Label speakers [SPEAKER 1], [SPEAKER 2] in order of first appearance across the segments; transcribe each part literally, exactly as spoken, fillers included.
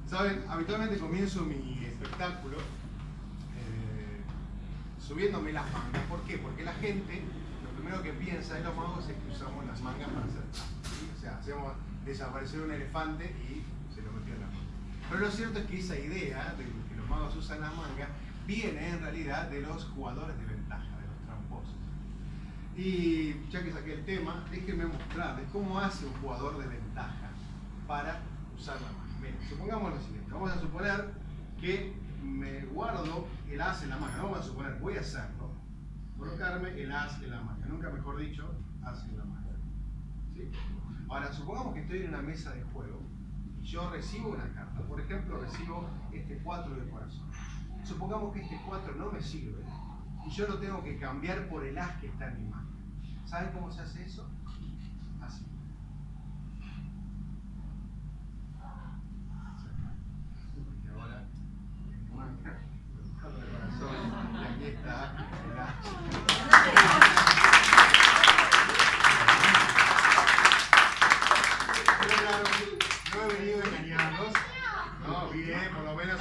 [SPEAKER 1] Saben, habitualmente comienzo mi espectáculo eh, subiéndome las mangas. ¿Por qué? Porque la gente, lo primero que piensa en los magos es que usamos las mangas para hacer trampa, ¿sí? O sea, hacemos desaparecer un elefante y se lo metió en la manga. Pero lo cierto es que esa idea de que los magos usan las mangas viene en realidad de los jugadores de ventaja, de los tramposos. Y ya que saqué el tema, déjenme mostrarles cómo hace un jugador de ventaja para usar la manga. Miren, supongamos lo siguiente, vamos a suponer que me guardo el as en la manga, no vamos a suponer, voy a hacerlo, colocarme el as en la manga, nunca mejor dicho, as en la manga. ¿Sí? Ahora, supongamos que estoy en una mesa de juego y yo recibo una carta, por ejemplo, recibo este cuatro de corazón. Supongamos que este cuatro no me sirve y yo lo tengo que cambiar por el as que está en mi manga. ¿Saben cómo se hace eso? Así. Y ahora, manga, cuatro de corazón, y aquí está el as. Pero claro, no he venido a engañarlos. No, bien, por lo menos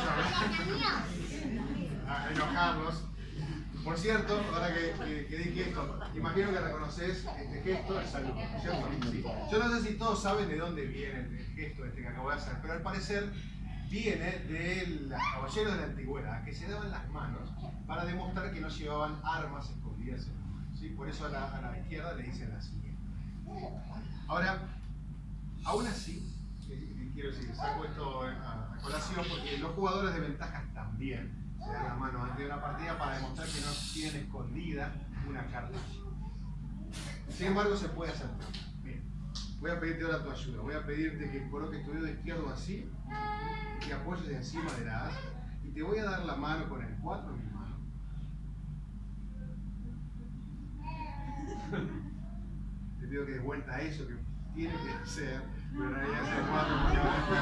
[SPEAKER 1] a, a enojarlos. Por cierto, ahora que, que, que dije esto, imagino que reconoces este gesto, el saludo, ¿cierto? Sí. Yo no sé si todos saben de dónde viene el gesto este que acabo de hacer, pero al parecer viene de los caballeros de la antigüedad, que se daban las manos para demostrar que no llevaban armas escondidas en la mano, ¿sí? Por eso a la, a la izquierda le dicen la siguiente. Ahora, aún así, quiero decir, saco esto a, a colación porque los jugadores de ventajas también se dan la mano antes de una partida para demostrar que no tienen escondida una carta. Sin embargo, se puede hacer. Bien, voy a pedirte ahora tu ayuda. Voy a pedirte que coloques tu dedo izquierdo así, que apoyes encima de la as, y te voy a dar la mano con el cuatro en mi mano. Te pido que des vuelta a eso que tiene que hacer, pero en realidad es el cuatro porque